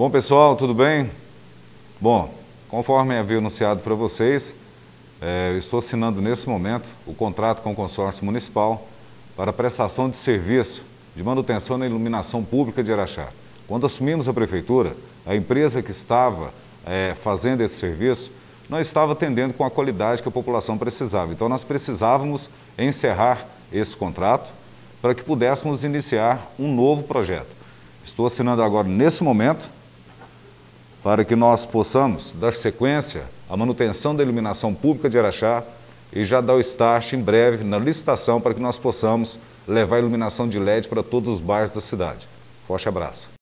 Bom, pessoal, tudo bem? Bom, conforme havia anunciado para vocês, eu estou assinando nesse momento o contrato com o consórcio municipal para prestação de serviço de manutenção da iluminação pública de Araxá. Quando assumimos a prefeitura, a empresa que estava fazendo esse serviço não estava atendendo com a qualidade que a população precisava. Então nós precisávamos encerrar esse contrato para que pudéssemos iniciar um novo projeto. Estou assinando agora nesse momento para que nós possamos dar sequência à manutenção da iluminação pública de Araxá e já dar o start em breve na licitação para que nós possamos levar a iluminação de LED para todos os bairros da cidade. Forte abraço.